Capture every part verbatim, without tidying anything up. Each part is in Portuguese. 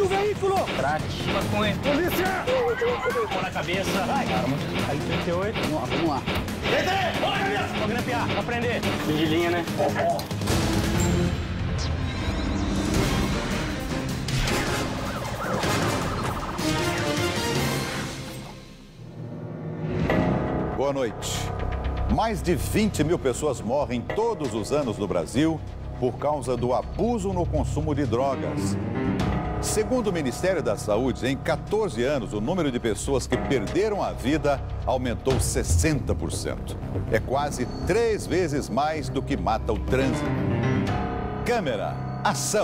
do veículo! Crack. Maconha. Polícia! Mão na cabeça. Vai. Arma. Ali trinta e oito. Vamos lá, vamos lá. Deita aí! Bora, cabeça! Vou grampear. Pra prender. Fim de linha, né? Boa noite. Mais de vinte mil pessoas morrem todos os anos no Brasil por causa do abuso no consumo de drogas. Segundo o Ministério da Saúde, em quatorze anos, o número de pessoas que perderam a vida aumentou sessenta por cento. É quase três vezes mais do que mata o trânsito. Câmera, ação!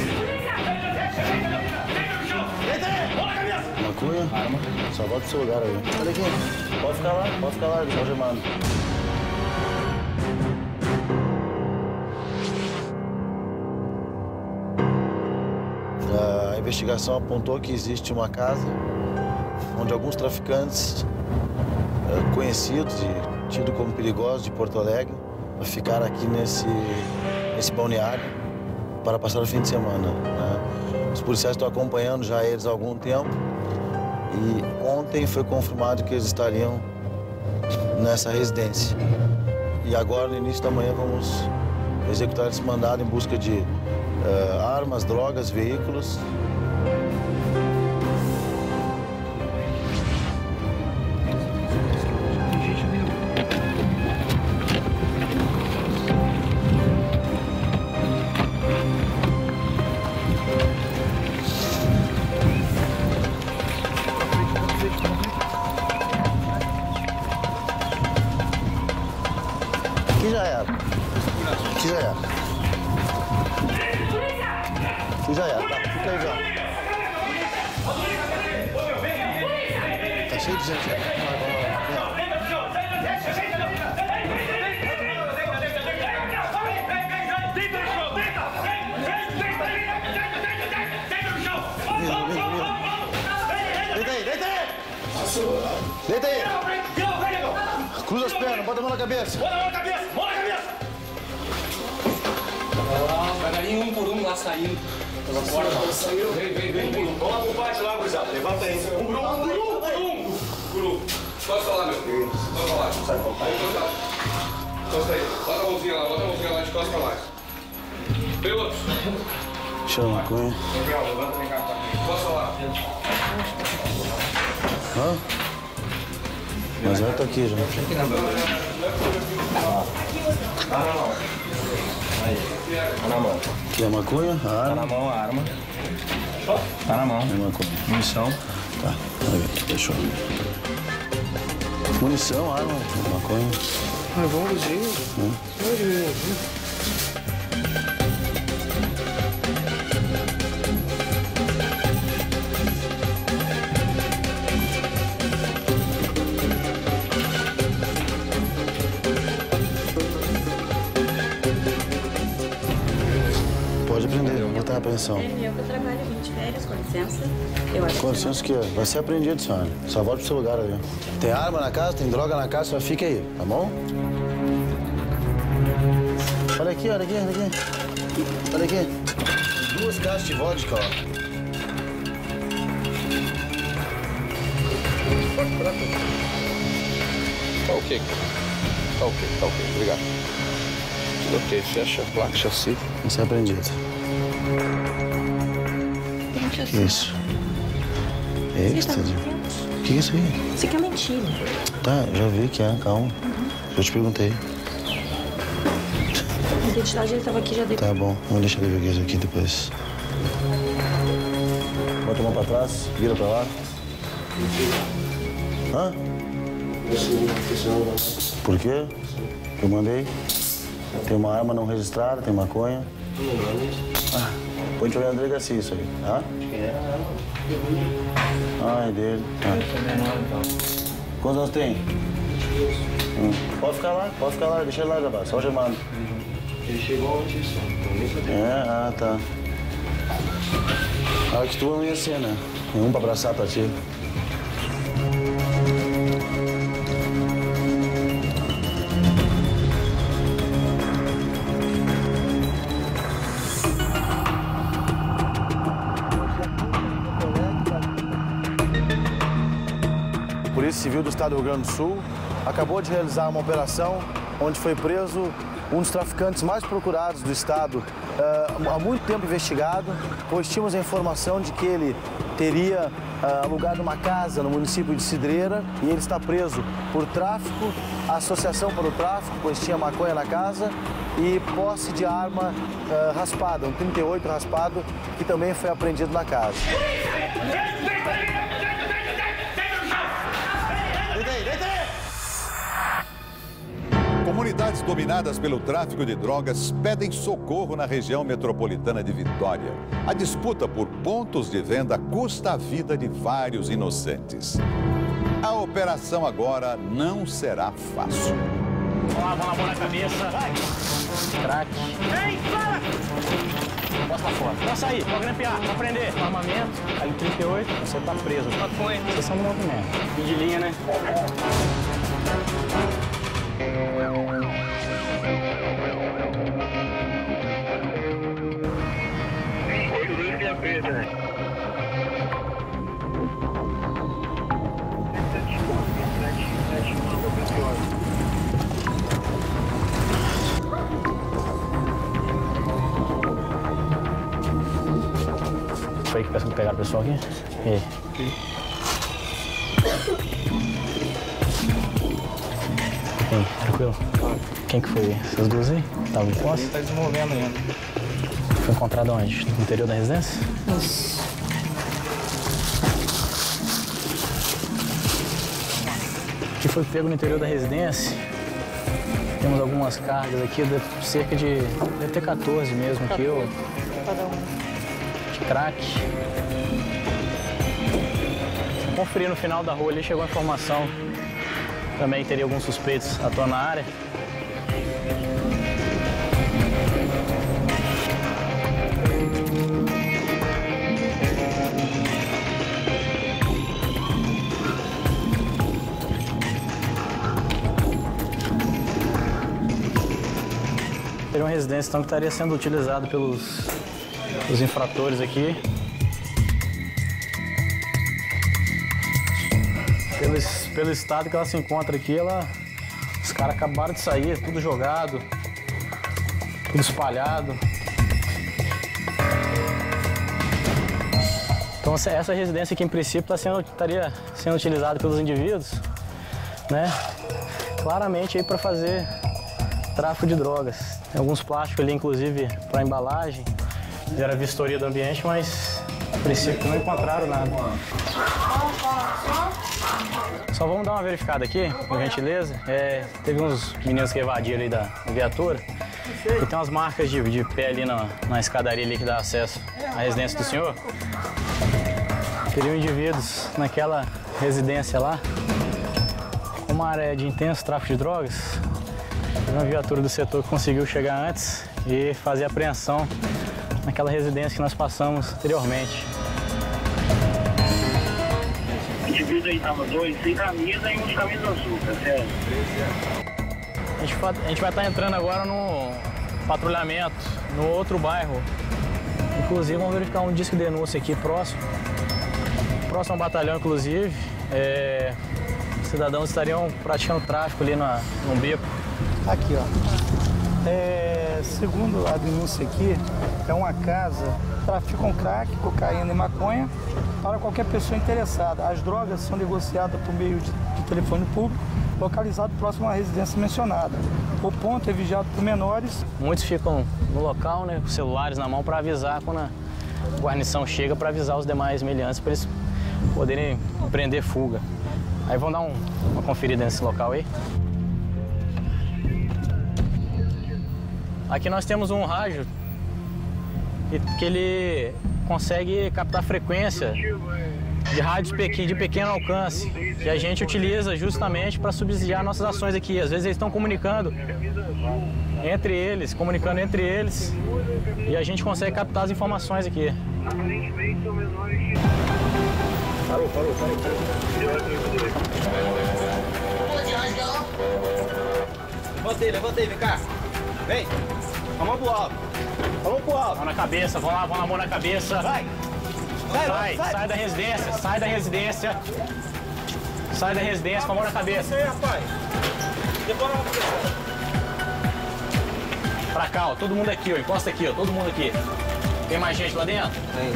Maconha? Arma. Só volta pro seu lugar aí. Olha aqui. Pode ficar lá, pode ficar lá, deixa algemado. A investigação apontou que existe uma casa onde alguns traficantes uh, conhecidos e tidos como perigosos de Porto Alegre ficaram aqui nesse, nesse balneário para passar o fim de semana, né? Os policiais estão acompanhando já eles há algum tempo e ontem foi confirmado que eles estariam nessa residência. E agora, no início da manhã, vamos executar esse mandado em busca de uh, armas, drogas, veículos. Aqui já era. Aqui já era. Aqui já era. Tá, fica aí já. Tá cheio de gente. Deita aí, deita aí! Deita aí! Cruza as pernas, bota a mão na cabeça. Bota a mão na cabeça! Mão na cabeça! Devagarinho, um por um, lá saindo. Saiu. Vem, vem, vem. Vamos lá pro pátio lá, gurizada. Levanta aí. Um por um, um por um, por um. Por um. Pode falar, meu filho. Pode falar. Sai, papai. Encosta aí. Bota a mãozinha lá, bota a mãozinha lá de costa lá. Vem outro. Chama maconha. Gabriel, levanta, vem cá. Posso falar? Hã? Mas ela tá aqui já. Ah, não, não. Aí. Tá na mão. Aqui é a maconha, a Tá arma. na mão a arma. Tá na mão. É maconha. Munição. Tá, aí, fechou. Munição, arma, maconha. Ah, vamos ver. Hum. Pode prender, vou botar a apreensão. É meu que eu trabalho, vim de férias, com licença. Eu acho Com licença que vai ser apreendido, senhora. Só volta pro seu lugar ali. Tem arma na casa, tem droga na casa, só fica aí, tá bom? Olha aqui, olha aqui, olha aqui. Olha aqui. Duas caixas de vodka, ó. Tá ok. Tá ok, tá ok. Obrigado. Tudo ok. Fecha a placa, chassi. Vai ser apreendido. Que isso? Êxtase? O que é isso aí? Isso aqui é mentira. Tá, já vi que é, calma. Eu te perguntei. A identidade dele tava aqui já dei. Tá bom, vamos deixar ele ver isso aqui depois. Bota a mão pra trás, vira pra lá. Hã? Por quê? Eu mandei. Tem uma arma não registrada, tem maconha. Ah, põe te olhar na delegacia isso aí, tá? Ah, é dele. Tá. Quantos anos tem? Hum. Pode ficar lá, pode ficar lá, deixa ele lá, rapaz, só o gemado. Ele chegou antes só. É, ah, tá. Ah, que tu não ia ser, né? Tem um pra abraçar pra ti. Polícia Civil do Estado do Rio Grande do Sul acabou de realizar uma operação onde foi preso um dos traficantes mais procurados do estado, uh, há muito tempo investigado, pois tínhamos a informação de que ele teria uh, alugado uma casa no município de Cidreira e ele está preso por tráfico, associação para o tráfico, pois tinha maconha na casa, e posse de arma uh, raspada, um trinta e oito raspado, que também foi apreendido na casa. Comunidades dominadas pelo tráfico de drogas pedem socorro na região metropolitana de Vitória. A disputa por pontos de venda custa a vida de vários inocentes. A operação agora não será fácil. Vamos lá, vamos lá, na cabeça. Vai. Crack. Ei, para! Posso lá fora. Posso sair, pode grampear, pode prender. Armamento, ali trinta e oito, você tá preso. Quanto foi? Vocês são do movimento. Fim de linha, né? Foi que pegaram o pessoal aqui? E aí? Ei, tranquilo? Quem que foi? Essas duas aí? Estavam de posse? Ele tá desenvolvendo ainda. Foi encontrado onde? No interior da residência? Isso. Que foi pego no interior da residência. Temos algumas cargas aqui, de cerca de... deve ter quatorze mesmo aqui, ó. Cada um. De crack. Conferir no final da rua ali, chegou a informação. Também teria alguns suspeitos atuando na área. Teria uma residência então, que estaria sendo utilizada pelos os infratores aqui. Pelo, pelo estado que ela se encontra aqui, ela, os caras acabaram de sair, tudo jogado, tudo espalhado. Então essa residência aqui, em princípio, tá sendo, estaria sendo utilizada pelos indivíduos, né? Claramente aí para fazer tráfico de drogas. Tem alguns plásticos ali, inclusive, para embalagem. Fizeram a vistoria do ambiente, mas, a princípio, não encontraram nada. Só vamos dar uma verificada aqui, por gentileza. É, teve uns meninos que evadiram aí da viatura. E tem umas marcas de, de pé ali na, na escadaria ali que dá acesso à residência do senhor. Teriam indivíduos naquela residência lá, uma área de intenso tráfico de drogas. Uma viatura do setor que conseguiu chegar antes e fazer a apreensão naquela residência que nós passamos anteriormente. O indivíduo aí estava dois sem camisa e um de camisa azul, tá certo? A gente, a gente vai estar entrando agora no patrulhamento, no outro bairro. Inclusive, vamos verificar um disco de denúncia aqui próximo. Próximo ao batalhão, inclusive. É, os cidadãos estariam praticando tráfico ali na, num beco. Aqui, ó. É, segundo a denúncia aqui, é uma casa, traficam crack, cocaína e maconha para qualquer pessoa interessada. As drogas são negociadas por meio de, de telefone público, localizado próximo à residência mencionada. O ponto é vigiado por menores. Muitos ficam no local, né, com celulares na mão para avisar quando a guarnição chega, para avisar os demais meliantes para eles poderem empreender fuga. Aí vão dar um, uma conferida nesse local aí. Aqui nós temos um rádio que ele consegue captar frequência de rádios de pequeno alcance, que a gente utiliza justamente para subsidiar nossas ações aqui. Às vezes eles estão comunicando entre eles, comunicando entre eles, e a gente consegue captar as informações aqui. Parou, parou, parou. Levantei, levantei, vem cá. Vem. A mão pro alto. A mão pro alto. Mão na cabeça, vão lá, vão lá, mão na cabeça. Vai. Sai, sai, sai da residência, sai da residência. Sai da residência com a mão na cabeça. Aí, rapaz. Demora uma coisa. Pra cá, ó. Todo mundo aqui, ó. Encosta aqui, ó. Todo mundo aqui. Tem mais gente lá dentro? Tem.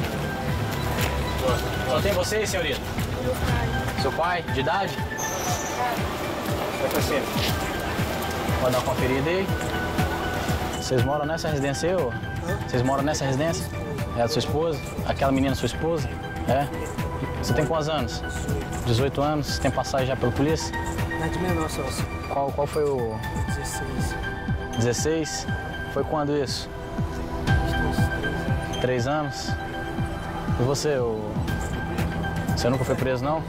Só tem vocês, senhorita? Meu pai. Seu pai, de idade? Vai pra cima. Pode dar uma conferida aí. Vocês moram nessa residência aí, ô? Vocês moram nessa residência? É a sua esposa? Aquela menina sua esposa? É? Você tem quantos anos? dezoito anos? Você tem passagem já pela polícia? Não é de menor, sócio. Qual, qual foi o... dezesseis. dezesseis? Foi quando isso? Três anos? E você, o... Você nunca foi preso, não?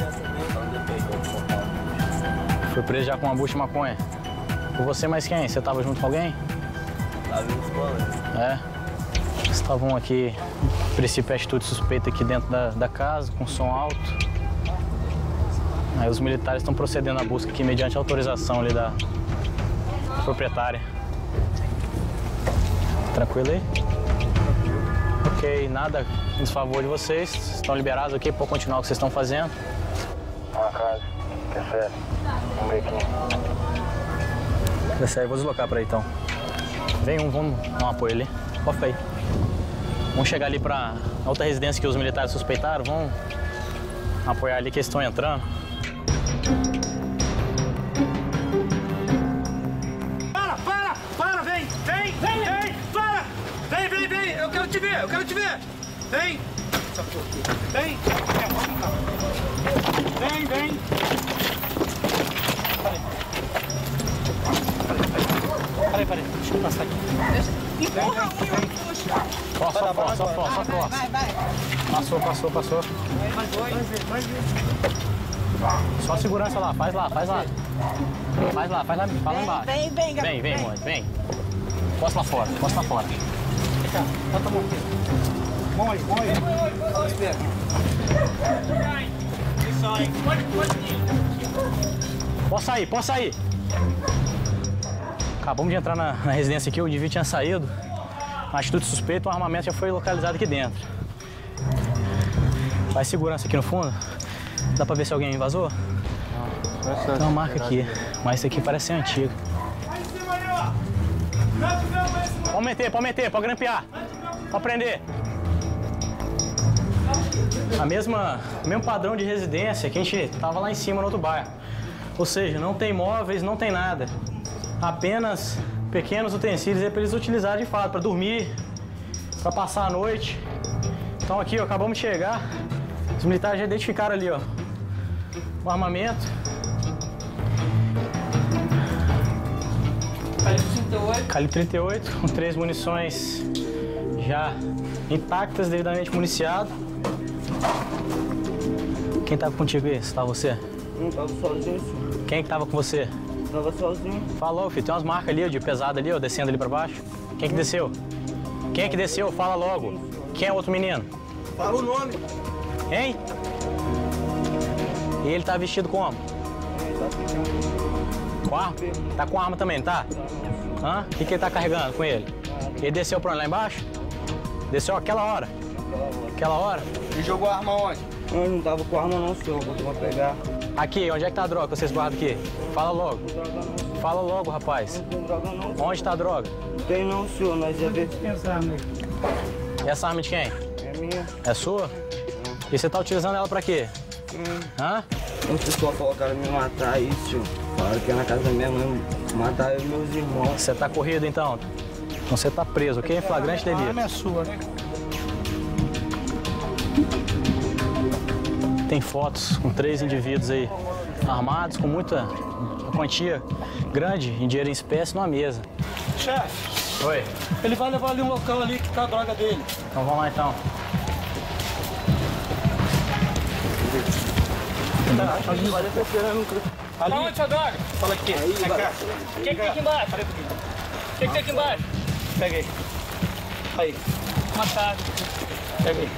Foi preso já com uma bucha de maconha. Por você, mais quem? Você tava junto com alguém? Tava junto com alguém. É? Estavam aqui, a princípio, atitude suspeita aqui dentro da, da casa, com som alto. Aí os militares estão procedendo à busca aqui mediante autorização ali da proprietária. Tranquilo aí? Ok, nada em desfavor de vocês. Estão liberados aqui para continuar o que vocês estão fazendo. Uma casa, que é sério. Vamos ver aqui. Desce aí, vou deslocar para aí então. Vem um, vamos dar um apoio ali. Pode ficar aí. Vamos chegar ali para outra residência que os militares suspeitaram. Vamos apoiar ali que eles estão entrando. Para, para, para, vem, vem, vem, vem, para! Vem, vem, vem, eu quero te ver, eu quero te ver! Vem! Vem! Vem, vem! Peraí, peraí, deixa eu passar aqui. Empurra um e um puxa. Só, só força, só força, só força. Vai, vai. Passou, passou, passou. Mais dois, mais dois. Só segurança lá, faz lá, faz lá. Faz lá, faz lá, faz lá embaixo. Vem, vem, Vem, vem, mãe, vem. Posta lá fora, posta lá fora. Vem cá, bota a mão aqui. Mão aí, mão aí. Espera. Posso sair, posso sair. Acabamos de entrar na, na residência aqui, o indivíduo tinha saído. A atitude suspeita, o armamento já foi localizado aqui dentro. Faz segurança aqui no fundo. Dá pra ver se alguém vazou? Tem uma marca aqui, mas isso aqui parece ser antigo. Pode meter, pode meter, pode grampear. Pode prender. A mesma, o mesmo padrão de residência que a gente tava lá em cima no outro bairro. Ou seja, não tem móveis, não tem nada. Apenas pequenos utensílios para eles utilizarem de fato, para dormir, para passar a noite. Então aqui, ó, acabamos de chegar. Os militares já identificaram ali, ó, o armamento. Calibre trinta e oito. Calibre trinta e oito, com três munições já intactas, devidamente municiado. Quem tava contigo aí? Estava você? Não, tava sozinho, sim. Quem que tava com você? Tava sozinho. Falou, filho. Tem umas marcas ali, ó, de pesada ali, ó, descendo ali pra baixo. Quem que desceu? Quem que desceu? Fala logo. Quem é o outro menino? Fala o nome. Hein? E ele tá vestido como? Com arma? Tá com arma também, não tá? Hã? O que, que ele tá carregando com ele? Ele desceu pra onde? Lá embaixo? Desceu aquela hora? Aquela hora? E jogou a arma onde? Eu não tava com arma não, senhor. Vou tomar pegar. Aqui, onde é que tá a droga que vocês guardam aqui? Fala logo. Não tem droga não. Fala logo, rapaz. Não tem droga não. Onde tá a droga? Não tem não, senhor. Nós ia ver. E essa arma de quem? É minha. É sua? E você tá utilizando ela pra quê? Hum. Hã? Os pessoal colocaram me matar aí, senhor. Falaram que é na casa da minha mãe. Matar eu e meus irmãos. Você tá corrido então? Então você tá preso, ok? Em flagrante A arma delito. é sua, né? Tem fotos com três indivíduos aí armados, com muita quantia grande em dinheiro em espécie numa mesa. Chefe, Oi. ele vai levar ali um local ali que tá a droga dele. Então vamos lá então. Tá, a gente vai esperando. Ali. Onde sua droga? Fala aqui. Aí, Vem cá. vai. O que, que tem aqui embaixo? O que, que tem aqui embaixo? Pega aí. Aí, Uma chave. pega aí.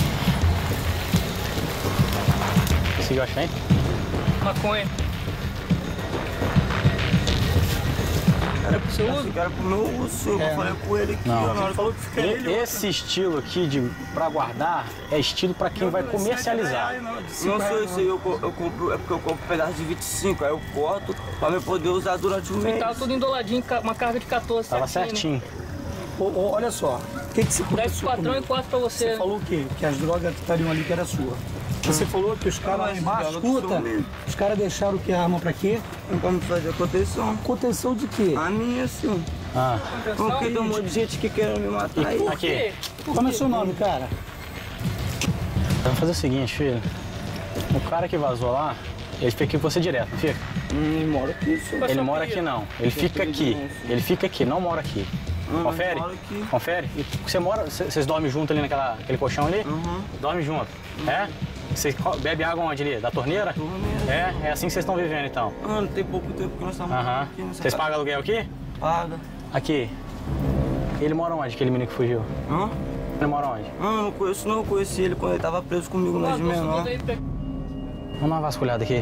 Conseguiu achar, hein? Maconha. Era pro seu uso? Era pro meu uso, É. eu falei com ele aqui, Não. ó, na hora que falou que fica ele. Esse estilo aqui de pra guardar é estilo pra quem vai comercializar. Não sou isso aí, eu, co- eu compro, é porque eu compro um pedaço de vinte e cinco, aí eu corto pra eu poder usar durante o mês. Tava tudo endoladinho, ca- uma carga de quatorze. Tava certinho, certinho. Ô, ô, olha só, o que, que você né? dez aconteceu patrão e comigo? quatro pra você. Você falou o quê? Que as drogas que estariam ali que era sua. Você falou que os caras lá mas embaixo, eu não escuta, sou mesmo. os caras deixaram o que? A arma pra quê? Como fazer contenção? Contenção de quê? A minha, sim. Ah, Porque tem um monte de gente que quer me matar aí. aqui. Como é seu nome, cara? Vamos fazer o seguinte, filho. O cara que vazou lá, ele fica aqui com você direto, não fica? Hum, ele mora aqui, senhor. Ele mora aqui não. Ele fica aqui. Ele fica aqui, não mora aqui. Hum, Confere? ele mora aqui. Confere? E você mora, vocês dormem junto ali naquela, aquele colchão ali? Uhum. Dorme junto. É? Você co- bebe água onde ali? Da torneira? Torneira. É? É assim que vocês estão vivendo então. Mano, tem pouco tempo que nós estamos Aham. aqui nessa Vocês casa. pagam aluguel aqui? Paga. Aqui. Ele mora onde, aquele menino que fugiu? Hã? Ele mora onde? Não, não conheço não, eu conheci ele quando ele tava preso comigo na de menor. Vamos dar uma vasculhada aqui.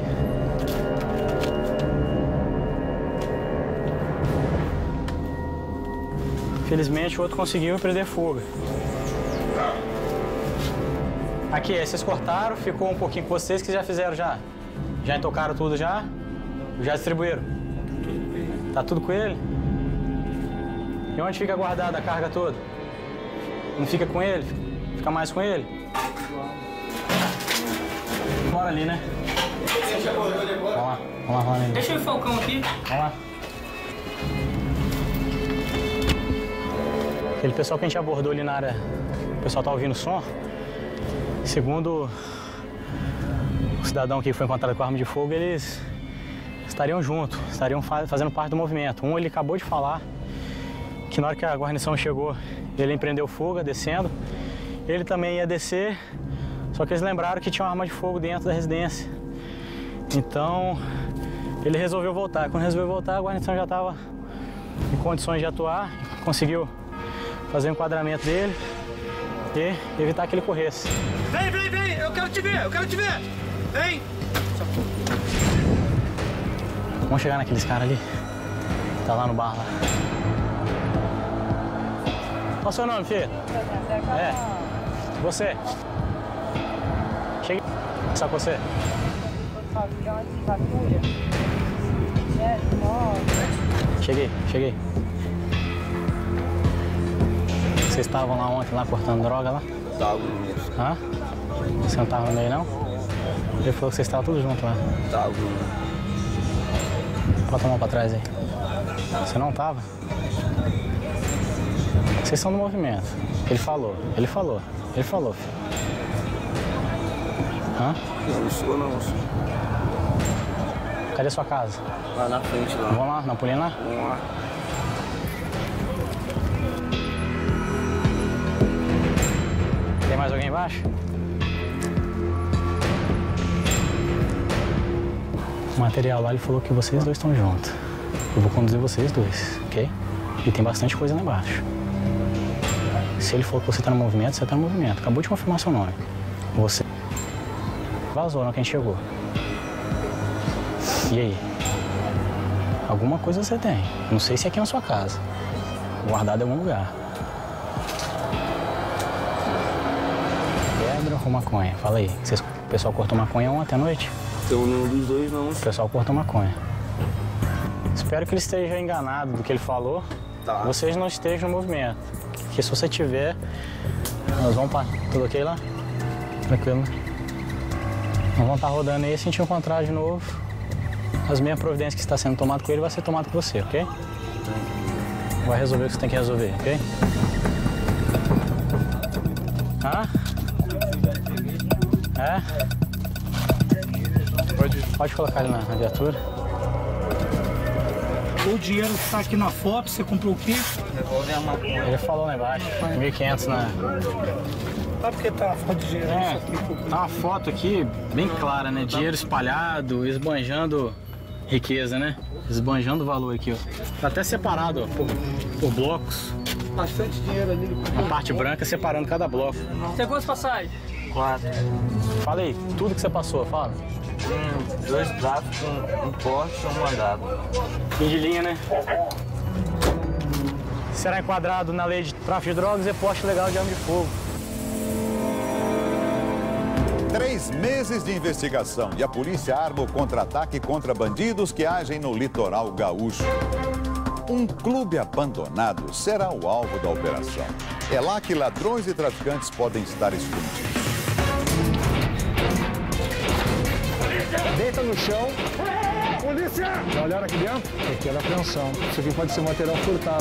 Felizmente o outro conseguiu prender fuga. Aqui, aí vocês cortaram, ficou um pouquinho com vocês que já fizeram já. Já entocaram tudo já? Já distribuíram? Tá tudo com ele? E onde fica guardada a carga toda? Não fica com ele? Fica mais com ele? Bora ali, né? Vamos lá, vamos lá, vamos lá. Deixa o Falcão aqui. Vamos lá. Aquele pessoal que a gente abordou ali na área, o pessoal tá ouvindo o som. Segundo o cidadão que foi encontrado com arma de fogo, eles estariam juntos, estariam fa- fazendo parte do movimento. Um, ele acabou de falar que na hora que a guarnição chegou, ele empreendeu fuga, descendo. Ele também ia descer, só que eles lembraram que tinha uma arma de fogo dentro da residência. Então, ele resolveu voltar. Quando resolveu voltar, a guarnição já estava em condições de atuar, conseguiu fazer o enquadramento dele e evitar que ele corresse. Vem, vem, vem! Eu quero te ver! Eu quero te ver! Vem! Vamos chegar naqueles caras ali. Tá lá no bar lá. Qual o seu nome, filho? É. Você? Cheguei. Só com você? Cheguei, cheguei. Vocês estavam lá ontem, lá cortando droga lá? Tava mesmo. Hã? Você não tava no meio, não? Ele falou que vocês estavam tudo junto lá. Tava. Bota a mão pra trás aí. Você não tava? Vocês são do movimento. Ele falou, ele falou, ele falou, filho. Hã? Eu não sou não, senhor. Cadê sua casa? Lá na frente lá. Vamos lá, na Polina lá? Vamos lá. Tem mais alguém embaixo? O material lá, ele falou que vocês dois estão juntos. Eu vou conduzir vocês dois, ok? E tem bastante coisa lá embaixo. Se ele falou que você tá no movimento, você tá no movimento. Acabou de confirmar seu nome. Você vazou na quem chegou. E aí? Alguma coisa você tem. Não sei se é aqui na sua casa. Guardado em algum lugar. Pedra ou maconha? Fala aí. Vocês, o pessoal cortou maconha ontem à noite? Eu nenhum dos dois não. O pessoal cortou maconha. Espero que ele esteja enganado do que ele falou. Tá. Vocês não estejam no movimento. Porque se você tiver, nós vamos para. Tudo ok lá? Tranquilo, né? Nós vamos estar rodando aí, se a gente encontrar de novo, as mesmas providências que está sendo tomado com ele vai ser tomado com você, ok? Vai resolver o que você tem que resolver, ok? Hã? É? Pode, pode colocar ele na, na viatura. O dinheiro que tá aqui na foto, você comprou o quê? Revólver a maconha. Ele falou lá embaixo, mil e quinhentos na... Ah, porque tá a foto de dinheiro É, isso aqui. tá uma foto aqui bem clara, né? Dinheiro espalhado, esbanjando riqueza, né? Esbanjando valor aqui, ó. Tá até separado, ó, por, por blocos. Bastante dinheiro ali. Uma parte branca separando cada bloco. Tem quantas passagens? Quatro. Fala aí, tudo que você passou, fala. Hum, dois tráficos, um, um porte e um mandado. Fim de linha, né? será enquadrado na lei de tráfico de drogas e porte ilegal de arma de fogo. Três meses de investigação e a polícia arma o contra-ataque contra bandidos que agem no litoral gaúcho. Um clube abandonado será o alvo da operação. É lá que ladrões e traficantes podem estar escondidos. Deita no chão. Polícia! Já olharam aqui dentro? Aqui era apreensão. Isso aqui pode ser material furtado.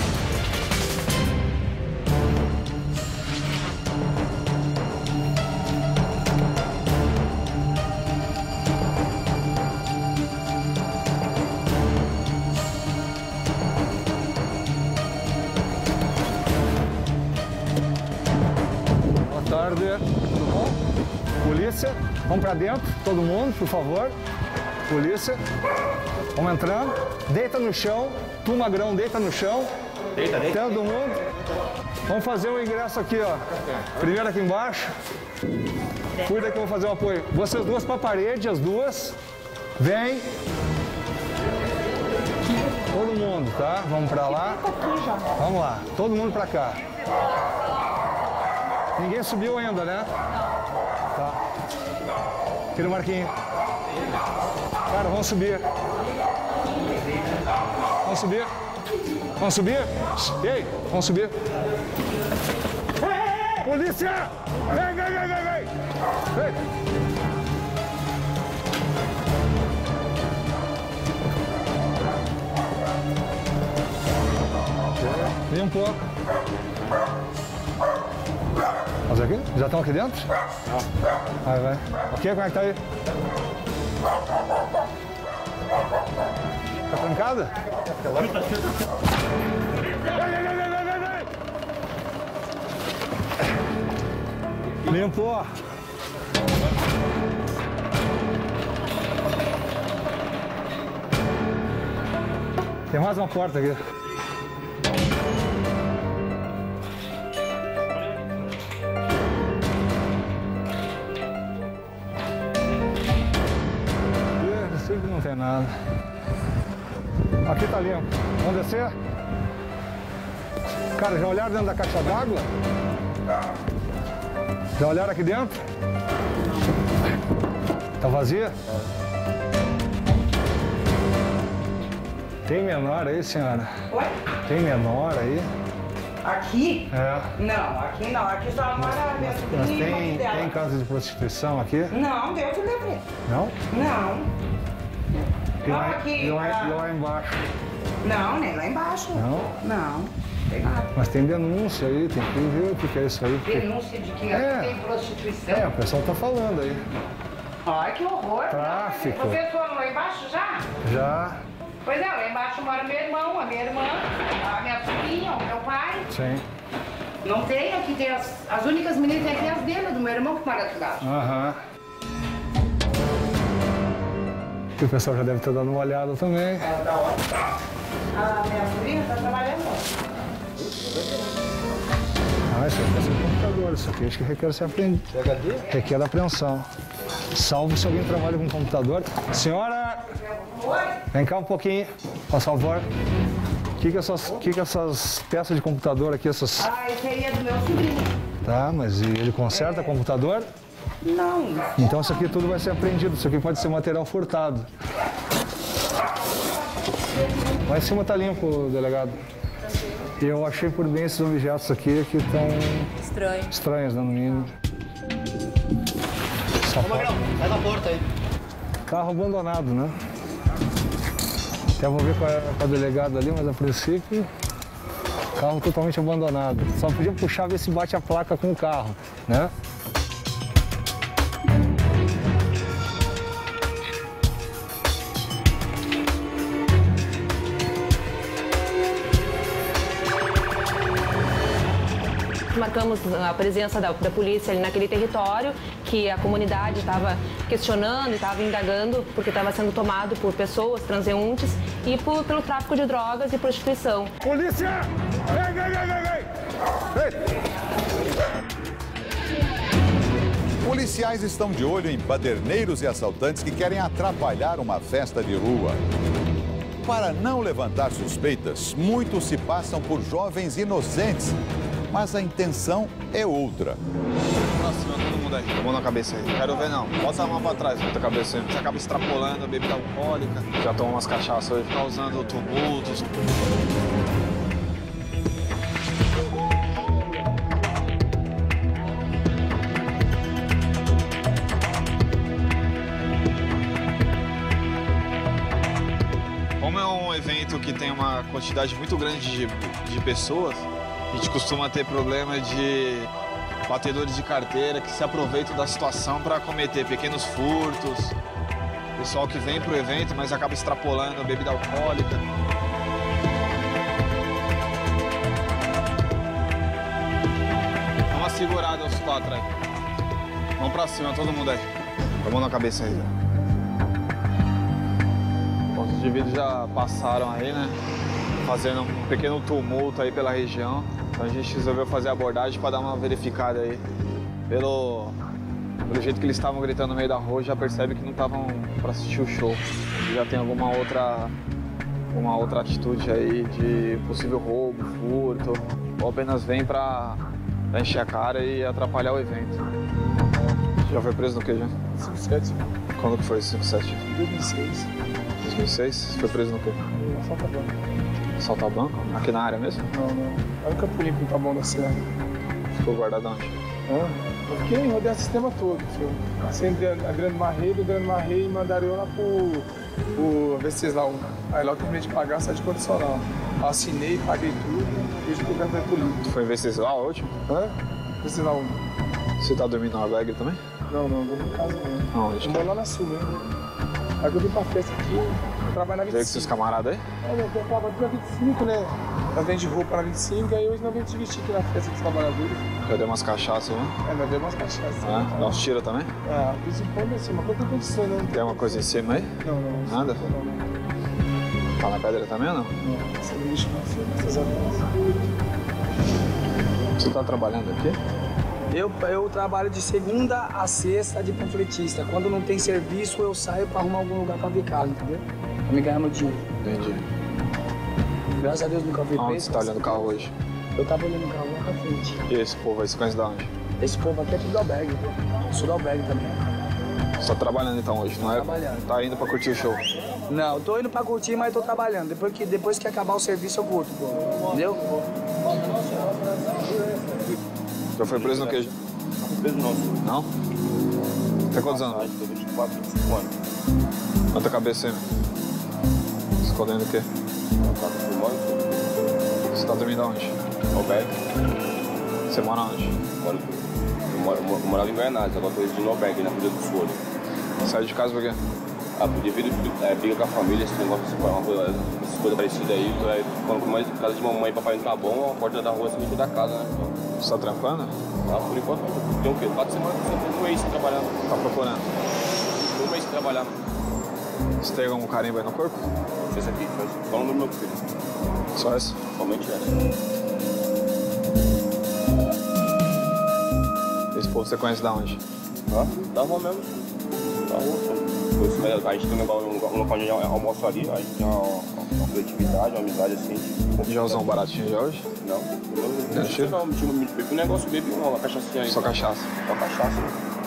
Boa tarde. Tudo bom? Polícia, vamos pra dentro, todo mundo, por favor. Polícia, vamos entrando. Deita no chão, tu magrão, deita no chão. Deita, deita. Todo mundo. Vamos fazer o ingresso aqui, ó. Primeiro aqui embaixo. Cuida que eu vou fazer o apoio. Vocês duas pra parede, as duas. Vem. Todo mundo, tá? Vamos pra lá. Vamos lá, todo mundo pra cá. Ninguém subiu ainda, né? Tá. Tira o Marquinhos. Cara, vamos subir. Vamos subir. Vamos subir? Ei, vamos subir. Polícia! Vem, vem, vem, vem, vem! Vem! Vem um pouco. Fazer aqui? Já estão aqui dentro? Não. Vai, vai. Ok, como é que tá aí? Tá trancada? Vem, vem, vem, vem, vem, vem! Limpou. Tem mais uma porta aqui. Não tem nada. Aqui tá limpo. Vamos descer? Cara, já olharam dentro da caixa d'água? Já olharam aqui dentro? Tá vazia? Tem menor aí, senhora? Oi? Tem menor aí? Aqui? É. Não, aqui não. Aqui só mora minha sobrinha Mas e o tem, marido dela. tem casa de prostituição aqui? Não, Deus o livre. Não? Não. E lá, Não, aqui, e lá, ah. e lá embaixo? Não, nem lá embaixo. Não? Não, tem nada. Mas tem denúncia aí, tem que ver o que que é isso aí. porque- Denúncia de que É. aqui tem prostituição. É, o pessoal tá falando aí. Ai, que horror. Tráfico. Vocês foram lá embaixo já? Já, Pois é, lá embaixo mora meu irmão, a minha irmã, a minha sobrinha, o meu pai. sim. Não tem, aqui tem as, as únicas meninas tem aqui as dele, do meu irmão que mora aqui embaixo. Aham. Que o pessoal já deve ter dado uma olhada também. Ela tá ótima. A minha sobrinha tá trabalhando. Ah, isso aqui é sem computador, isso aqui acho que requer ser apreendido. Requer apreensão. Salvo se alguém trabalha com computador. Senhora! Vem cá um pouquinho, por favor. O que que essas, que que essas peças de computador aqui, essas... Ah, esse aí é do meu sobrinho. Tá, mas e ele conserta computador? Não. Então isso aqui tudo vai ser apreendido, isso aqui pode ser material furtado. Lá em cima tá limpo, delegado. Eu achei por bem esses objetos aqui que estão... Estranho. Estranhos, né, no mínimo. Ô, Magrão, sai da porta aí. Carro abandonado, né? Até vou ver com a, com a delegada ali, mas a princípio... Carro totalmente abandonado. Só podia puxar, ver se bate a placa com o carro, né? Marcamos a presença da, da polícia ali naquele território, que a comunidade estava questionando e estava indagando, porque estava sendo tomado por pessoas transeuntes e por, pelo tráfico de drogas e prostituição. Polícia! Vem, vem, vem, vem, vem! Policiais estão de olho em baderneiros e assaltantes que querem atrapalhar uma festa de rua. para não levantar suspeitas, muitos se passam por jovens inocentes, mas a intenção é outra. Próxima, todo mundo aí. Com a mão na cabeça aí. Quero ver não. Bota a mão pra trás, bota a cabeça aí. Você acaba extrapolando a bebida alcoólica. Já toma umas cachaças hoje, causando tumultos. Como é um evento que tem uma quantidade muito grande de, de pessoas, a gente costuma ter problema de batedores de carteira que se aproveitam da situação para cometer pequenos furtos. Pessoal que vem pro evento, mas acaba extrapolando a bebida alcoólica. Dá uma segurada aos quatro aí. Vamos pra cima, todo mundo aí. Com a mão na cabeça aí. Os indivíduos já passaram aí, né? Fazendo um pequeno tumulto aí pela região. Então a gente resolveu fazer a abordagem para dar uma verificada aí. Pelo, pelo jeito que eles estavam gritando no meio da rua, já percebe que não estavam para assistir o show. Já tem alguma outra, uma outra atitude aí de possível roubo, furto, ou apenas vem para encher a cara e atrapalhar o evento. Já foi preso no quê, já? cinco sete. Quando que foi esse cinco sete? dois mil e seis. dois mil e seis? Foi preso no quê? Assalto a banco. Assalto a banco? Aqui na área mesmo? Não, não. Eu nunca pulei com o Taboão da Serra. Ficou guardado onde? Hã? Eu fiquei, rodei o sistema todo, senhor. Passei a Grande Marreio, do Grande Marreio e mandaram eu lá pro, pro Venceslau. Aí lá eu terminei de pagar, saí de condicional. Assinei, paguei tudo e hoje o governo vai político. Tu foi em Venceslau, o último? Hã? Venceslau. Você tá dormindo no albergue também? Não, não, vou em casa não. Aonde? Eu moro lá na Sul mesmo. Aí eu vim pra festa aqui, eu trabalho na vinte e cinco. Veio com seus camaradas aí? É, eu trabalho na vinte e cinco, né? Nós vende roupa na vinte e cinco, aí hoje nós vamos te vestir aqui na festa dos trabalhadores. Já deu umas cachaças, né? É, nós demos umas cachaças. Ah, dá uns tira também? Ah, de vez em quando assim, uma coisa tem condições, né? Tem uma coisa em cima aí? Não, não. Nada? Não, não. Tá na pedra também ou não? Não, você não mexe com você, graças a Deus. Você tá trabalhando aqui? Eu, eu trabalho de segunda a sexta de panfletista. Quando não tem serviço, eu saio pra arrumar algum lugar pra ficar, entendeu? Pra me ganhar meu dinheiro. Entendi. Graças a Deus nunca fui preso. Onde você tá olhando o carro hoje? Eu tava olhando o carro lá pra frente. E esse povo aí, você conhece de onde? Esse povo aqui é tudo do albergue, viu? Eu sou do albergue também. Você tá trabalhando então hoje, não é? Trabalhando. Tá indo pra curtir o show? Não, eu tô indo pra curtir, mas tô trabalhando. Depois que, depois que acabar o serviço, eu curto, pô. Entendeu? Já foi preso no quê? Não preso não. Não? Tem quantos anos? Tô vinte e quatro, vinte e cinco anos. Quanta cabeça aí, meu? Escondendo o quê? Você tá dormindo aonde? Albergue. Você mora onde? Moro, eu, moro, eu morava em Guaianazes, agora tô residindo no albergue, na Cruz do Sul. Saiu de casa por quê? Ah, devido a é, briga com a família, esse negócio, uma coisa, essas coisas parecidas aí. aí quando mais casa de mamãe e papai não tá bom, a porta da rua assim dentro da casa, né? Então, você tá trampando? Ah, por enquanto, tem o quê? Quatro semanas, um mês trabalhando. Tá procurando? Um mês trabalhando. Você tem algum carimbo aí no corpo? Esse aqui, só o nome do meu filho. Só essa? Somente essa. Esse povo você conhece de onde? Ah, da rua mesmo. Da rua, a gente tem um local, um local onde almoço ali, a gente tem uma, uma coletividade, uma amizade assim. Já usou um baratinho já hoje? Não. Não, não, não, não, não bebi um negócio, bebi uma, uma cachaçinha aí. Só cachaça? Só cachaça.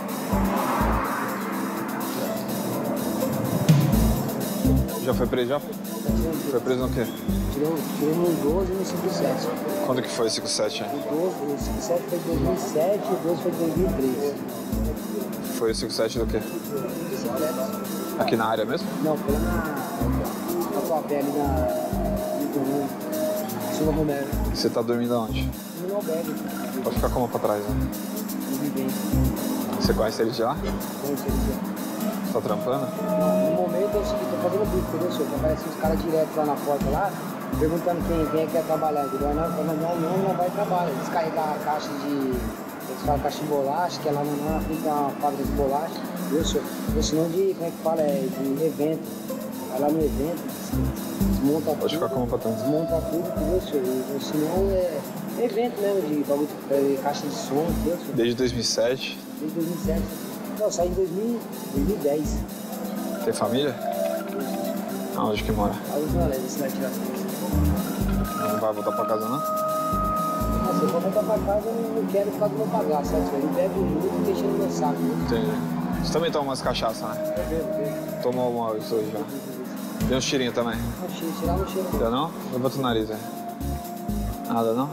Já foi preso já? Foi preso no quê? Tirei no doze e no cinco sete. Quando que foi o cinco sete? O doze, o cinco sete foi em dois mil e sete e o doze foi em dois mil e treze. Foi o cinco sete do quê? Bicicleta. Aqui na área mesmo? Não, foi lá na Tatuapé, ali na... no Silva Romero. Você tá dormindo aonde? No albergue. Pode ficar como pra trás, né? Você conhece ele já? Conhece ele já. Você tá trampando? Não, no momento eu tô fazendo bico, entendeu, senhor? Aparece os caras direto lá na porta lá, perguntando quem, quem quer trabalhar, entendeu? Não, não, não, não vai trabalhar. Eles carregam a caixa de... Eles falam caixa de bolacha, que é lá na frente da fábrica de bolacha, entendeu, senhor? Ou senão de, como é que fala, é de evento. Vai lá no evento, desmonta Pode ficar como pra trás. Desmonta tudo, entendeu, senhor? Ou senão é evento mesmo, de bagulho, é, caixa de som, entendeu, senhor? Desde dois mil e sete? Desde dois mil e sete. Não, eu saí em dois mil e dez. Tem família? Aonde que mora? Aí os moleques, você vai tirar. Não vai voltar pra casa, não? Ah, se eu for voltar pra casa, eu não quero ficar com meu pagar, certo? Ele bebe muito e deixa no meu saco. Entendi. Você também toma umas cachaças, né? Eu bebo, bebo. Tomou uma vez hoje já. Deu um cheirinho também? Um cheiro, tirar no cheiro. Deu não? Levanta o nariz aí. Nada não?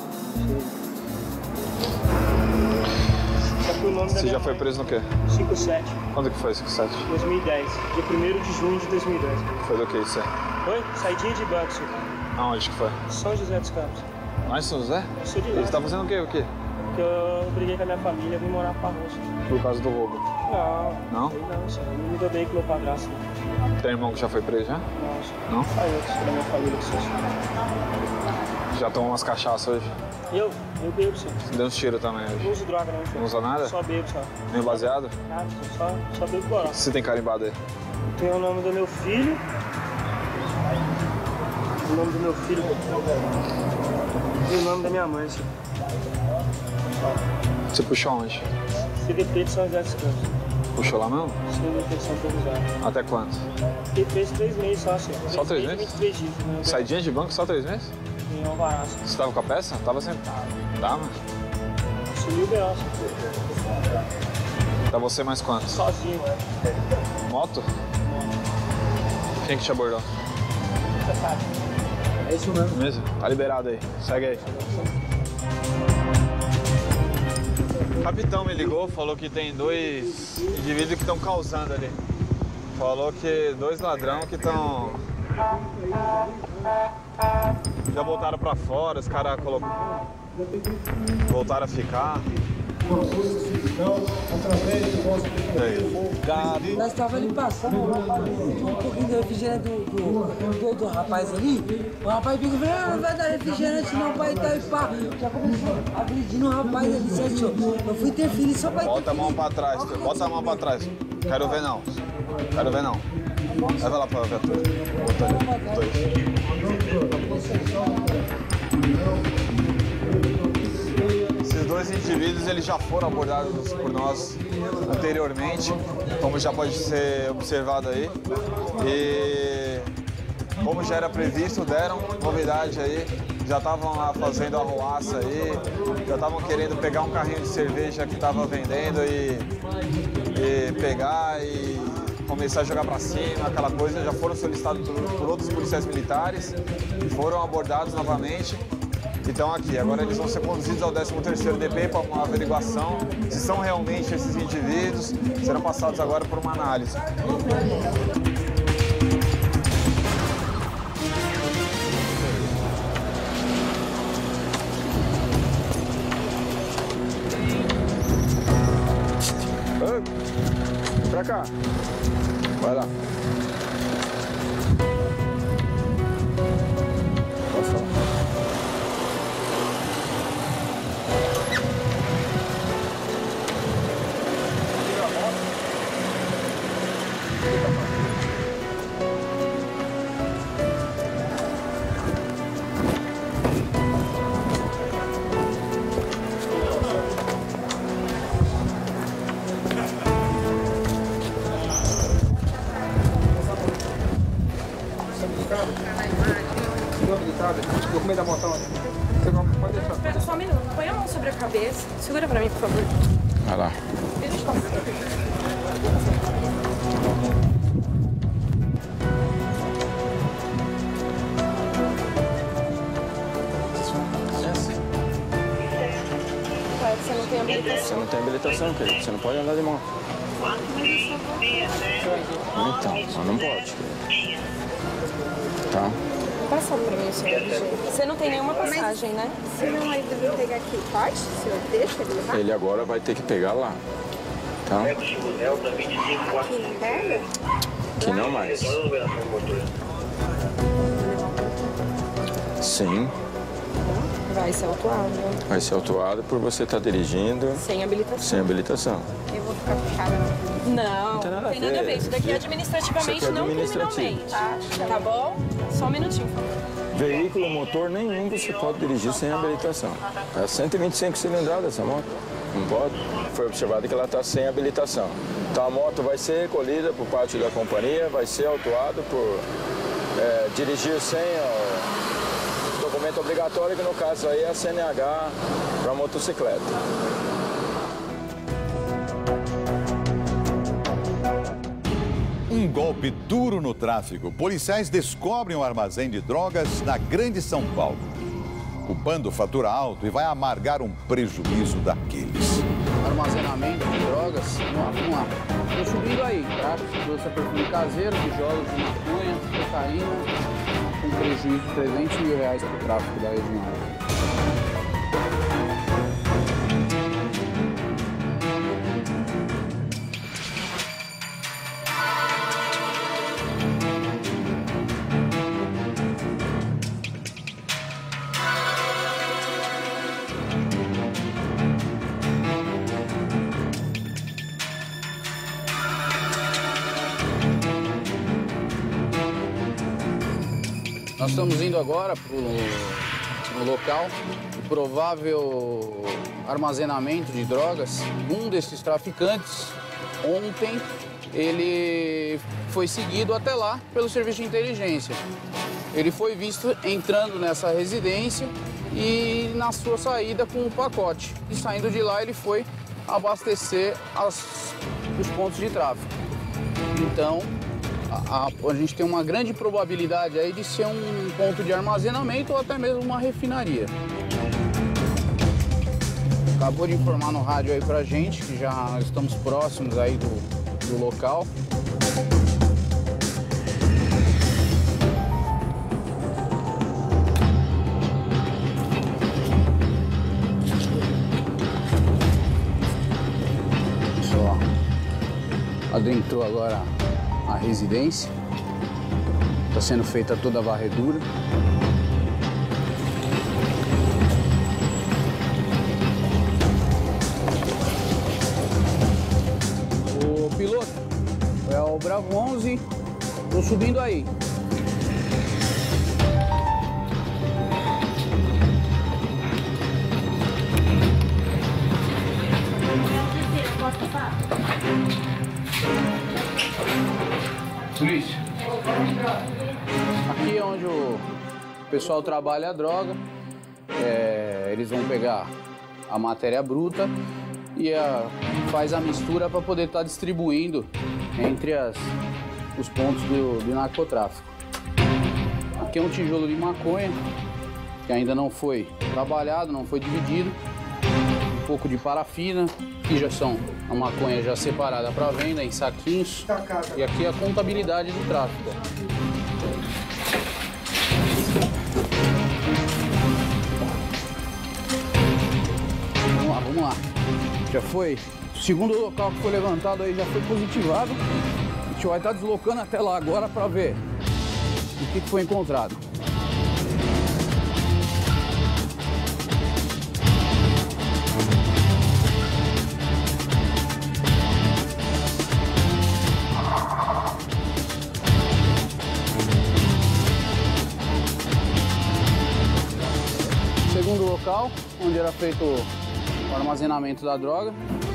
Você já foi preso no quê? cinco sete. Quando que foi cinco sete? dois mil e dez. Dia primeiro de junho de dois mil e dez. Foi do que isso aí? Oi? Saidinha de banco, senhor. Aonde que foi? São José dos Campos. Lá em São José? Eu sou de lá. E você tá fazendo o quê? O quê? Porque eu briguei com a minha família e vim morar pra roça. Por causa do roubo? Não. Não? Não, senhor. Eu não me dou bem com meu padrasto. Tem irmão que já foi preso já? Não, senhor. Não? Só eu que sou da minha família que sou senhor. Já tomou umas cachaças hoje? Eu? Eu bebo, senhor. Deu um cheiro também hoje? Não uso droga não, senhor. Não usa nada? Só bebo, só. Nem baseado? Nada, senhor. Só, só bebo goró. Você tem carimbado aí? Tem o nome do meu filho. O nome do meu filho. E o nome da minha mãe, senhor. Você puxou onde? C D P de São José dos Campos. Puxou lá mesmo? C D P de São José. Até quanto? Fiquei preso três meses só, senhor. Só três meses? vinte e três dias. Né? Saidinha de banco só três meses? Em Alvará. Você tava com a peça? Tava sempre. Tava? Sumiu o B O, senhor. Tá você mais quantos? Sozinho, né? Moto? Quem que te abordou? É isso mesmo. Mesmo? Tá liberado aí. Segue aí. O capitão me ligou, falou que tem dois indivíduos que estão causando ali. Falou que dois ladrão que estão... Já voltaram pra fora, os caras colocou... voltaram a ficar. Nós estávamos ali passando, um pouquinho de refrigerante do, do, do, do rapaz ali. O rapaz pegou e falou, ah, não vai dar refrigerante não, pai, tá e pá. Já começou agredindo o rapaz ali, certo? Eu fui interferir só pra... Bota a mão pra trás, filho. Bota a mão pra trás. Quero ver não. Quero ver não. Leva lá pra viatura. Bota ali. Dois. Esses dois indivíduos eles já foram abordados por nós anteriormente, como já pode ser observado aí. E como já era previsto, deram novidade aí. Já estavam lá fazendo arruaça aí, já estavam querendo pegar um carrinho de cerveja que estava vendendo e, e pegar e começar a jogar para cima, aquela coisa. Já foram solicitados por, por outros policiais militares e foram abordados novamente. Então aqui, agora eles vão ser conduzidos ao décimo terceiro D P para uma averiguação se são realmente esses indivíduos, serão passados agora por uma análise. Pra cá. Vai lá. Pode falar. Documento da moto. Você pode deixar. Espera só um minuto. Põe a mão sobre a cabeça. Segura pra mim, por favor. Vai lá. Deixa eu te passar. Pai, você não tem habilitação. Você não tem habilitação, querido. Você não pode andar de moto. Então, mas não pode. Tá? Passa pra mim o seu R G. Você não tem nenhuma passagem, né? Se meu marido vir pegar aqui, pode? O senhor deixa ele levar? Ele agora vai ter que pegar lá. Tá? Aqui não pega? Que não mais. Sim, Vai ser autuado. vai ser autuado por você estar dirigindo Sem habilitação. sem habilitação. Eu vou ficar puxada. Não, Não tem nada a tem nada a ver. ver. Isso daqui é administrativamente, Isso aqui é não administrativo. criminalmente. Tá bom? Só um minutinho, por favor. Veículo motor nenhum você pode dirigir sem habilitação. É cento e vinte e cinco cilindradas essa moto. Não pode. Foi observado que ela está sem habilitação. Então a moto vai ser recolhida por parte da companhia, vai ser autuado por é, dirigir sem o documento obrigatório, que no caso aí é a C N H para motocicleta. Um golpe duro no tráfego. Policiais descobrem um armazém de drogas na Grande São Paulo. O bando fatura alto e vai amargar um prejuízo daqueles. Armazenamento de drogas, vamos lá, vamos lá. Estou subindo aí, tá? Trouxe perfume caseiro, tijolos de maconha, cocaína, com prejuízo de trezentos mil reais para o tráfico da região. Nós estamos indo agora para o local de provável armazenamento de drogas. Um desses traficantes, ontem, ele foi seguido até lá pelo serviço de inteligência. Ele foi visto entrando nessa residência e na sua saída com um pacote. E saindo de lá, ele foi abastecer as, os pontos de tráfico. Então, A, a gente tem uma grande probabilidade aí de ser um ponto de armazenamento ou até mesmo uma refinaria. Acabou de informar no rádio aí pra gente que já estamos próximos aí do, do local. Só adentrou agora a residência, está sendo feita toda a varredura. O piloto é o Bravo onze, estou subindo aí. Polícia. Aqui é onde o pessoal trabalha a droga. É, eles vão pegar a matéria bruta e a, faz a mistura para poder estar tá distribuindo entre as, os pontos do, do narcotráfico. Aqui é um tijolo de maconha que ainda não foi trabalhado, não foi dividido. Um pouco de parafina, que já são a maconha já separada para venda em saquinhos. E aqui é a contabilidade do tráfico. Vamos lá, vamos lá. Já foi, o segundo local que foi levantado aí já foi positivado. A gente vai estar deslocando até lá agora para ver o que foi encontrado. Segundo local, onde era feito o armazenamento da droga.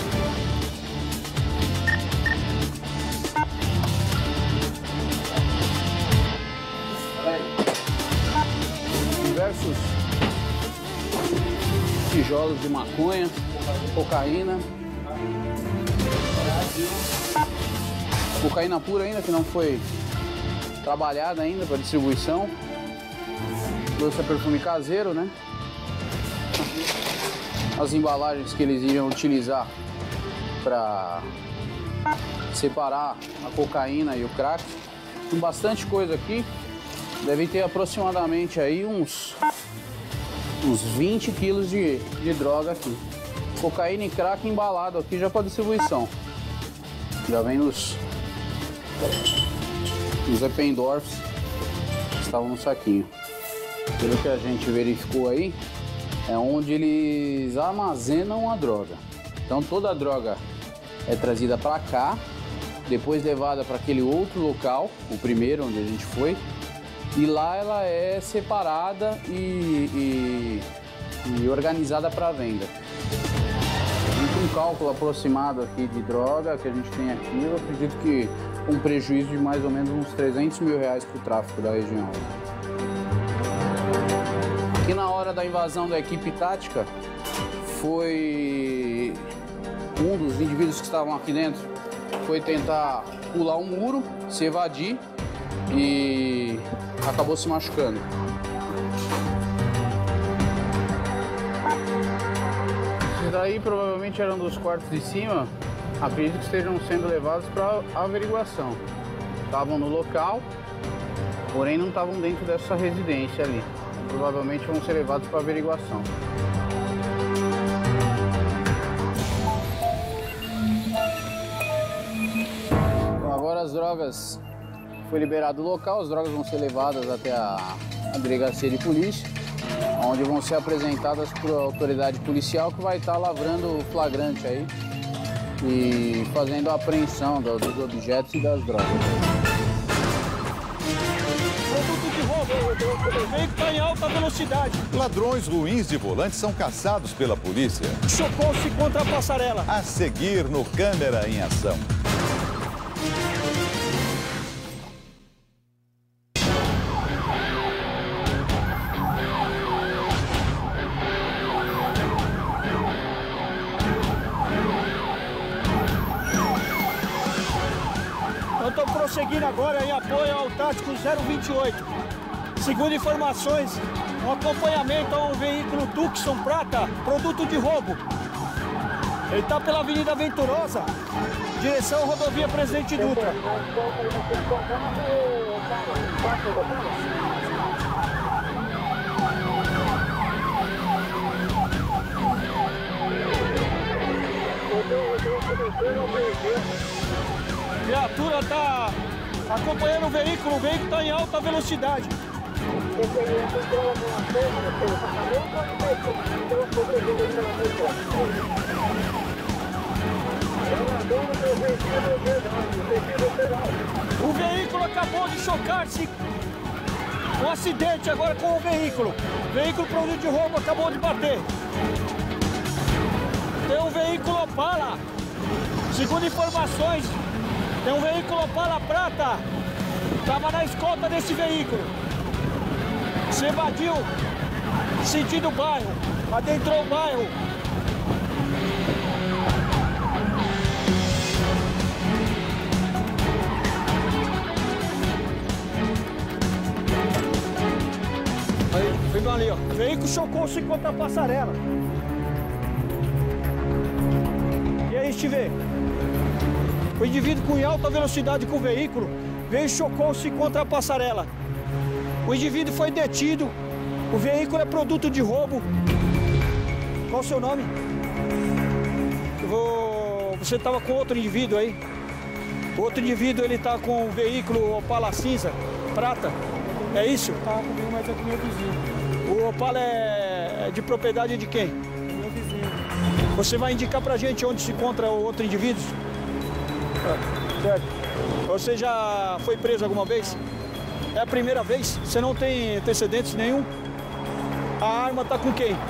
Diversos tijolos de maconha, cocaína. Cocaína pura ainda, que não foi trabalhada ainda para distribuição. Trouxe perfume caseiro, né? As embalagens que eles iriam utilizar para separar a cocaína e o crack. Tem bastante coisa aqui. Deve ter aproximadamente aí uns, uns vinte quilos de, de droga aqui. Cocaína e crack embalado aqui já para distribuição. Já vem nos, nos Eppendorfs que estavam no saquinho. Pelo que a gente verificou aí, é onde eles armazenam a droga. Então toda a droga é trazida para cá, depois levada para aquele outro local, o primeiro onde a gente foi, e lá ela é separada e, e, e organizada para venda. Muito Um cálculo aproximado aqui de droga que a gente tem aqui, eu acredito que um prejuízo de mais ou menos uns trezentos mil reais para o tráfico da região. Aqui na hora da invasão da equipe tática, foi um dos indivíduos que estavam aqui dentro, foi tentar pular um muro, se evadir e acabou se machucando. Esses daí provavelmente eram dos quartos de cima, acredito que estejam sendo levados para averiguação. Estavam no local, porém não estavam dentro dessa residência ali. Provavelmente vão ser levados para averiguação. Bom, agora as drogas, foi liberado o local, as drogas vão ser levadas até a, a delegacia de polícia, onde vão ser apresentadas para a autoridade policial que vai estar lavrando o flagrante aí e fazendo a apreensão dos, dos objetos e das drogas. Produto de roubo, o veículo está em alta velocidade. Ladrões ruins de volante são caçados pela polícia. Chocou-se contra a passarela. A seguir no Câmera em Ação. Prosseguindo agora em apoio ao Tático zero vinte e oito. Segundo informações, um acompanhamento a um veículo Tucson Prata, produto de roubo. Ele está pela Avenida Venturosa, direção rodovia Presidente Dutra. A viatura está acompanhando o veículo, o veículo está em alta velocidade. O veículo acabou de chocar-se, um acidente agora com o veículo. O veículo produto de roubo acabou de bater. Tem um veículo Opala, segundo informações, tem um veículo Opala Prata, estava na escolta desse veículo. Se evadiu, sentido bairro, adentrou o bairro. Aí, vindo ali, ó. O veículo chocou-se contra a passarela. E aí, a gente vê. O indivíduo com alta velocidade com o veículo veio e chocou-se contra a passarela. O indivíduo foi detido. O veículo é produto de roubo. Qual o seu nome? Eu vou... Você estava com outro indivíduo aí? O outro indivíduo, ele está com o veículo Opala cinza, prata. É isso? Estava comigo, mas é com meu vizinho. O Opala é de propriedade de quem? Meu vizinho. Você vai indicar pra gente onde se encontra o outro indivíduo? Certo. Você já foi preso alguma vez? É a primeira vez? Você não tem antecedentes nenhum? A arma tá com quem?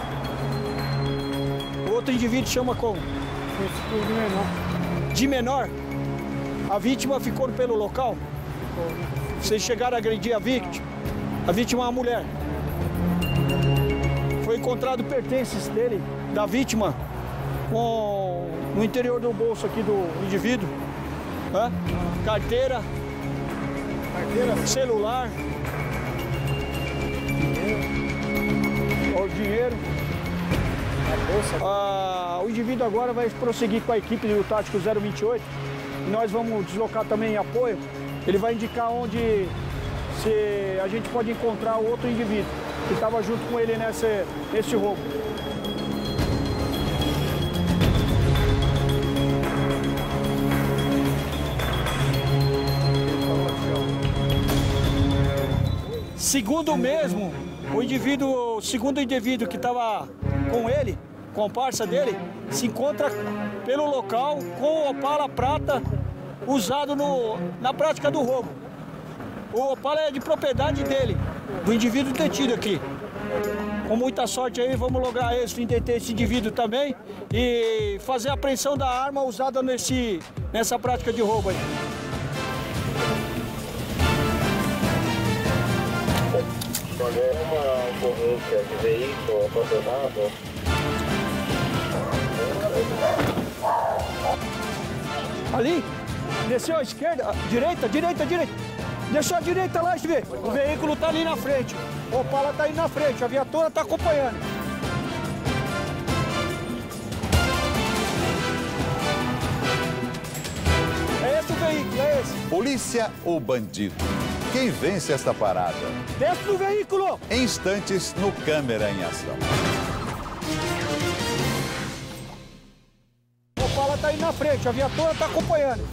O outro indivíduo chama como? De menor. De menor? A vítima ficou pelo local? Vocês chegaram a agredir a vítima? A vítima é uma mulher. Foi encontrado pertences dele, da vítima, com, no interior do bolso aqui do indivíduo. Hã? Carteira, carteira, celular, o dinheiro, a bolsa. Ah, o indivíduo agora vai prosseguir com a equipe do Tático zero vinte e oito e nós vamos deslocar também em apoio. Ele vai indicar onde se a gente pode encontrar o outro indivíduo que estava junto com ele nesse, nesse roubo. Segundo o mesmo, o indivíduo, segundo o indivíduo que estava com ele, comparsa dele, se encontra pelo local com o Opala Prata usado no, na prática do roubo. O Opala é de propriedade dele, do indivíduo detido aqui. Com muita sorte aí, vamos lograr êxito em deter esse indivíduo também e fazer a apreensão da arma usada nesse, nessa prática de roubo aí. Quando é uma ocorrência de veículo abandonado, ali, desceu à esquerda, direita, direita, direita. Deixou a direita lá, vê. O veículo tá ali na frente. O Opala tá aí na frente, a viatura tá acompanhando. É esse o veículo, é esse. Polícia ou bandido? Quem vence esta parada? Desce do veículo! Em instantes, no Câmera em Ação. O Opala tá aí na frente, a viatura tá acompanhando.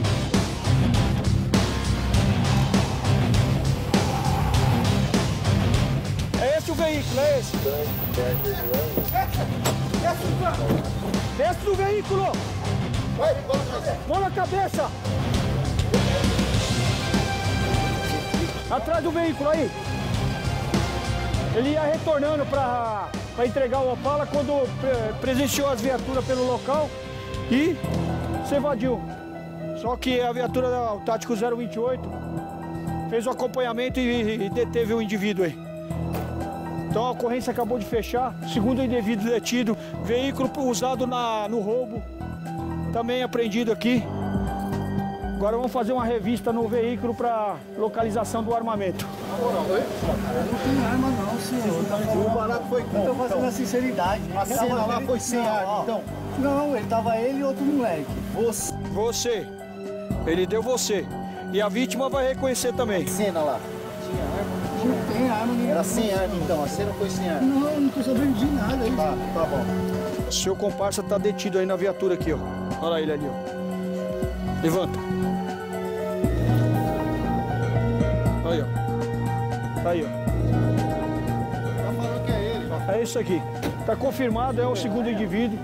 É esse o veículo, é esse. Desce do veículo! Mão na cabeça! Atrás do veículo aí. Ele ia retornando para entregar o Opala quando pre presenciou as viaturas pelo local e se evadiu. Só que a viatura do Tático zero vinte e oito fez o acompanhamento e, e deteve o indivíduo aí. Então a ocorrência acabou de fechar. Segundo o indivíduo detido, veículo usado na, no roubo, também apreendido aqui. Agora vamos fazer uma revista no veículo para localização do armamento. Não tem arma não, senhor. O barato foi com. Estou fazendo a sinceridade. A cena lá foi sem arma, então. Não, ele tava ele e outro moleque. Você. Você. Ele deu você. E a vítima vai reconhecer também. A cena lá. Tinha arma. Não tem arma nenhuma. Era sem arma, então. A cena foi sem arma. Não, eu não tô sabendo de nada. Aí. Tá, tá bom. O seu comparsa tá detido aí na viatura aqui, ó. Olha ele ali, ó. Levanta. Aí, ó. Tá aí, ó. Já falou que é ele. É isso aqui. Tá confirmado, é o segundo indivíduo.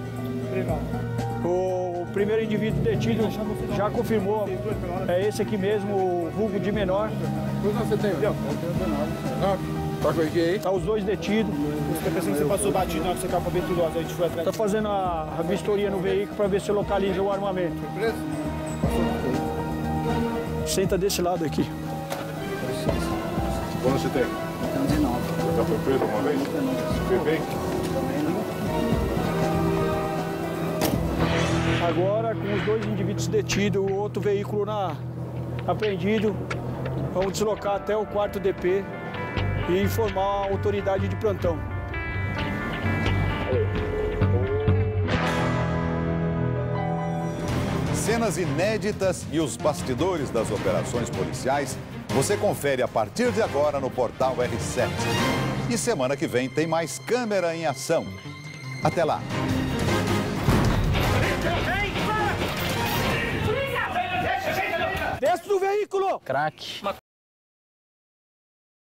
O primeiro indivíduo detido já confirmou. É esse aqui mesmo, o vulgo de menor. Quanto você tem? Não, tá com aí? Tá os dois detidos. Você pensando que você passou batido na hora que você acaba aventurosa, a gente foi atrás. Tá fazendo a, a vistoria no veículo para ver se localiza o armamento. Preso? Senta desse lado aqui. Quando você tem? Tem dezenove. Você já foi preso alguma vez? Foi bem? Agora, com os dois indivíduos detidos, o outro veículo na, apreendido, vamos deslocar até o quarto D P e informar a autoridade de plantão. Cenas inéditas e os bastidores das operações policiais você confere a partir de agora no portal R sete. E semana que vem tem mais Câmera em Ação. Até lá! Desce do veículo! Crack.